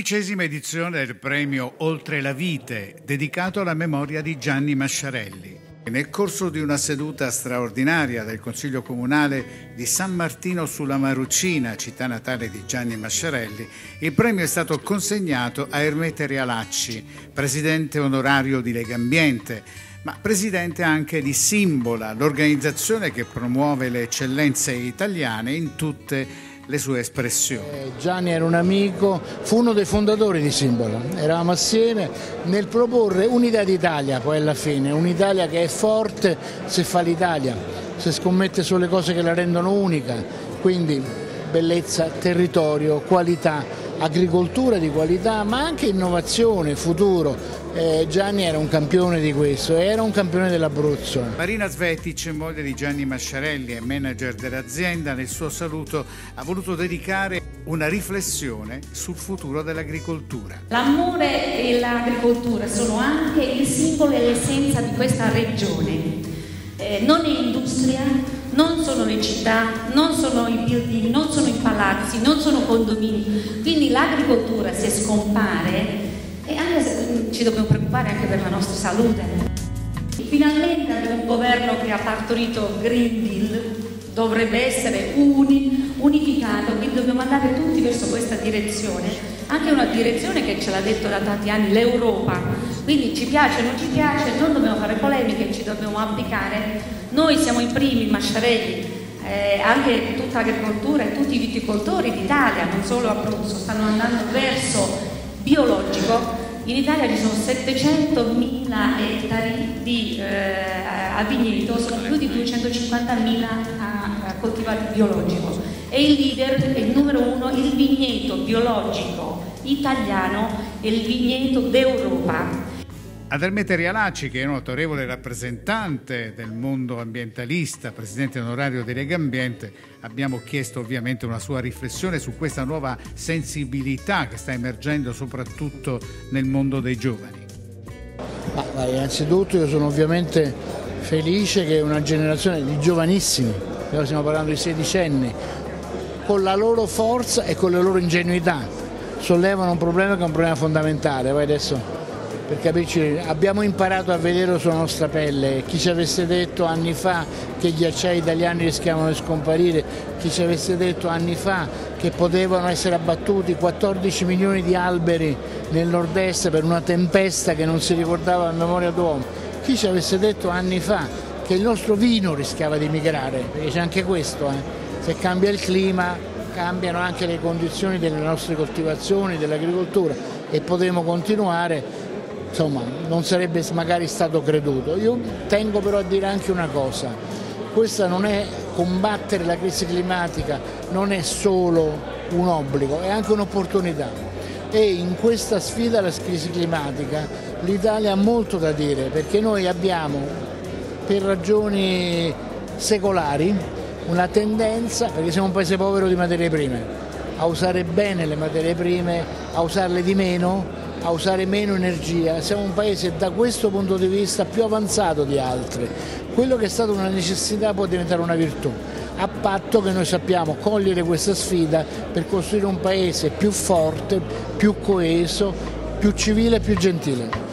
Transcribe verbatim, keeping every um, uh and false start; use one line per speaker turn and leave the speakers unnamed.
Undicesima edizione del premio Oltre la Vite, dedicato alla memoria di Gianni Masciarelli. Nel corso di una seduta straordinaria del Consiglio Comunale di San Martino sulla Marucina, città natale di Gianni Masciarelli, il premio è stato consegnato a Ermete Realacci, presidente onorario di Legambiente, ma presidente anche di Simbola, l'organizzazione che promuove le eccellenze italiane in tutte le sue espressioni.
Eh, Gianni era un amico, fu uno dei fondatori di Simbola, eravamo assieme nel proporre un'idea d'Italia, poi alla fine, un'Italia che è forte se fa l'Italia, se scommette sulle cose che la rendono unica, quindi bellezza, territorio, qualità, agricoltura di qualità, ma anche innovazione, futuro. Eh, Gianni era un campione di questo, era un campione dell'Abruzzo.
Marina Svetic, moglie di Gianni Masciarelli e manager dell'azienda, nel suo saluto ha voluto dedicare una riflessione sul futuro dell'agricoltura.
L'amore e l'agricoltura sono anche il simbolo e l'essenza di questa regione. Eh, non è industria, non sono le città, non sono i building, non sono i palazzi, non sono condomini. Quindi l'agricoltura, se scompare, e anche ci dobbiamo preoccupare anche per la nostra salute. Finalmente abbiamo un governo che ha partorito Green Deal, dovrebbe essere uni, unificato, quindi dobbiamo andare tutti verso questa direzione, anche una direzione che ce l'ha detto da tanti anni l'Europa, quindi ci piace o non ci piace, non dobbiamo fare polemiche, ci dobbiamo applicare. Noi siamo i primi, Masciarelli, eh, anche tutta l'agricoltura e tutti i viticoltori d'Italia, non solo Abruzzo, stanno andando verso biologico. In Italia ci sono settecentomila ettari di eh, a vigneto, sono più di duecentocinquantamila a, a coltivare biologico. E il leader è il numero uno, il vigneto biologico italiano e il vigneto d'Europa.
Ad Ermete Realacci, che è un autorevole rappresentante del mondo ambientalista, presidente onorario di Legambiente, abbiamo chiesto ovviamente una sua riflessione su questa nuova sensibilità che sta emergendo soprattutto nel mondo dei giovani.
Ma, ma innanzitutto io sono ovviamente felice che una generazione di giovanissimi, noi stiamo parlando di sedicenni, con la loro forza e con le loro ingenuità sollevano un problema che è un problema fondamentale. Poi adesso, per capirci, abbiamo imparato a vederlo sulla nostra pelle. Chi ci avesse detto anni fa che i ghiacciai italiani rischiavano di scomparire, chi ci avesse detto anni fa che potevano essere abbattuti quattordici milioni di alberi nel nord-est per una tempesta che non si ricordava la memoria d'uomo, chi ci avesse detto anni fa che il nostro vino rischiava di migrare, perché c'è anche questo, eh? Se cambia il clima cambiano anche le condizioni delle nostre coltivazioni, dell'agricoltura e potremo continuare. Insomma, non sarebbe magari stato creduto. Io tengo però a dire anche una cosa, questa non è combattere la crisi climatica, non è solo un obbligo, è anche un'opportunità. E in questa sfida alla crisi climatica l'Italia ha molto da dire, perché noi abbiamo, per ragioni secolari, una tendenza, perché siamo un paese povero di materie prime, a usare bene le materie prime, a usarle di meno, a usare meno energia. Siamo un paese da questo punto di vista più avanzato di altri. Quello che è stata una necessità può diventare una virtù, a patto che noi sappiamo cogliere questa sfida per costruire un paese più forte, più coeso, più civile e più gentile.